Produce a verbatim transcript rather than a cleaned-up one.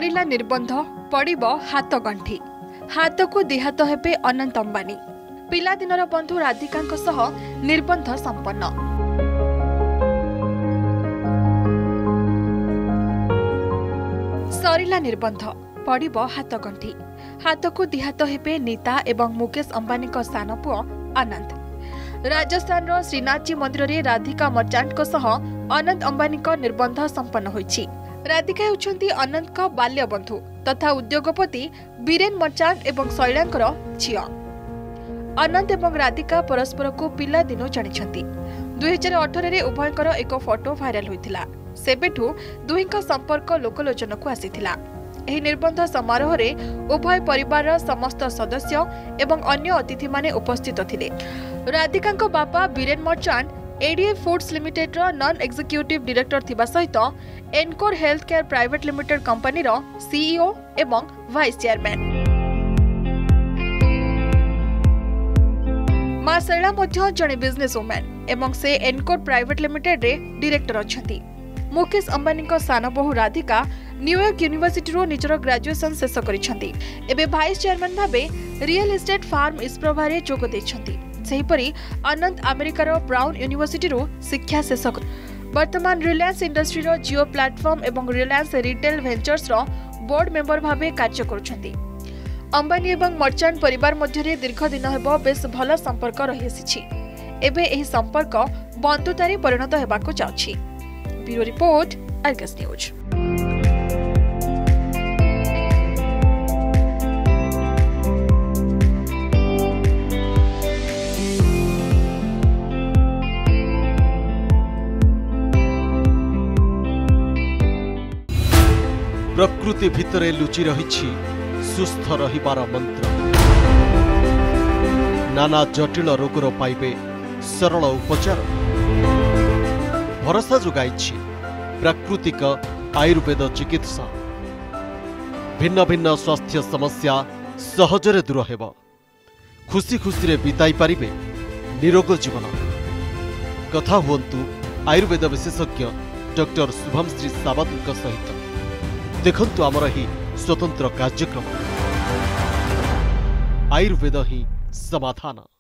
सरिला निर्बंध पड़िब हाथ गंठी हाथ को दिहात हेबे अनंत अंबानी पिलादिनर बंधु राधिकांक सह निर्बंध संपन्न। सरिला निर्बंध पड़िब हाथ गंठी हाथ को दिहात हेबे नीता एवं मुकेश अंबानी सान पुओ अनंत। राजस्थान रो श्रीनाथ जी मंदिर रे राधिका मर्चांट सह अनंत अंबानी निर्बंध संपन्न होइछि। राधिका हेउछंती अनंत का बाल्य बंधु तथा उद्योगपति बीरेन मर्चांट एवं शैलांकर झियो। अनंत एवं राधिका परस्पर को पिला दिनो जानिछंती। दुई हजार अठारह रे उभयंकर एक फोटो भाइराल होइथिला। सेबेठु दुहींका संपर्क लोकलोचन को आसीथिला। एही निर्बंध समारोह रे उभय परिवार समस्त सदस्य एवं अन्य अतिथि माने उपस्थित थिले। राधिकांको बापा बीरेन मर्चांट एडीए फूड्स लिमिटेड रो नॉन एग्जीक्यूटिव डायरेक्टर थिबा सहित Encore Health Care Private Limited company रो सीईओ एवं वाइस चेयरमैन। मां शैला मध्य जने बिजनेस वुमेन एवं से एनकोर प्राइवेट लिमिटेड रे डायरेक्टर अछंती। मुकेश अंबानी को सान बहु राधिका न्यूयॉर्क यूनिवर्सिटी रो निजर ग्रेजुएशन शेष करिसंती। एबे वाइस चेयरमैन भाबे रियल एस्टेट फार्म इस्प्रोभा रे जोग दैछंती। सेहिपरि अनंत अमेरिकार ब्राउन यूनिवर्सिटी रो शिक्षा शेष कर वर्तमान रिलायंस इंडस्ट्री रो जियो प्लेटफॉर्म एवं रिलायंस रिटेल वेंचर्स रो बोर्ड मेंबर भाबे कार्य करुछंती। अंबानी एवं मर्चांट परिवार मध्यरे दीर्घ दिन हेबो बेस भल संपर्क रहि आसीछि। एबे एही संपर्क बंधुतारे परिणत हेबाको जाउछि। Bureau report Argus News. प्रकृति भितरे लुचि रहिछि सुस्थ रहिबार मंत्र। नाना जटिल रोगर पाइबे सरल उपचार। भरोसा जोगाइछि प्राकृतिक आयुर्वेद चिकित्सा। भिन्न भिन्न स्वास्थ्य समस्या सहजरे दूर हेब। खुशी खुशी रे बिताई पारिबे निरोग जीवन। कथा हुअन्तु आयुर्वेद विशेषज्ञ डॉक्टर शुभमश्री सावंत सहित। देखंतु आमर ही स्वतंत्र कार्यक्रम आयुर्वेद ही समाधान।